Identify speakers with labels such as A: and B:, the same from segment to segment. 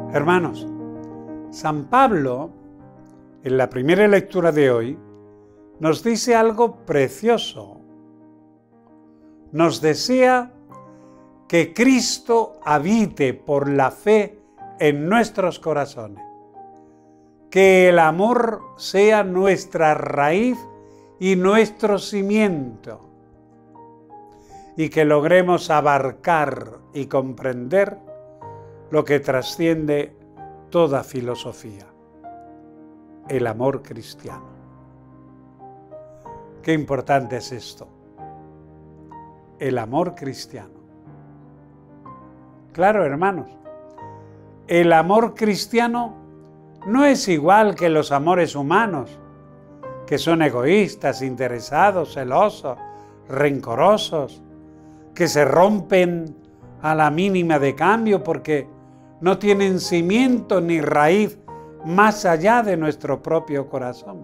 A: Hermanos, San Pablo, en la primera lectura de hoy, nos dice algo precioso. Nos desea que Cristo habite por la fe en nuestros corazones, que el amor sea nuestra raíz y nuestro cimiento, y que logremos abarcar y comprender lo que trasciende toda filosofía, el amor cristiano. Qué importante es esto, el amor cristiano. Claro, hermanos, el amor cristiano no es igual que los amores humanos, que son egoístas, interesados, celosos, rencorosos, que se rompen a la mínima de cambio porque no tienen cimiento ni raíz más allá de nuestro propio corazón.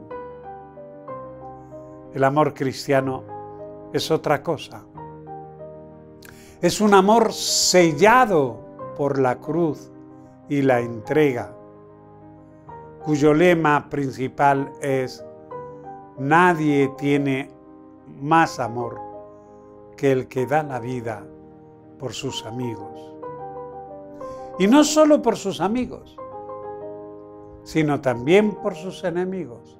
A: El amor cristiano es otra cosa. Es un amor sellado por la cruz y la entrega, cuyo lema principal es: nadie tiene más amor que el que da la vida por sus amigos. Y no solo por sus amigos, sino también por sus enemigos.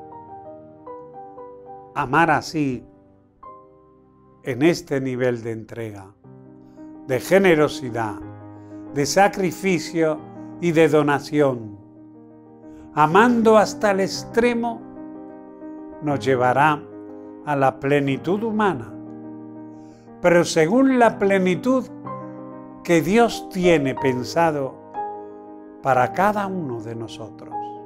A: Amar así, en este nivel de entrega, de generosidad, de sacrificio y de donación, amando hasta el extremo, nos llevará a la plenitud humana, pero según la plenitud que Dios tiene pensado para cada uno de nosotros.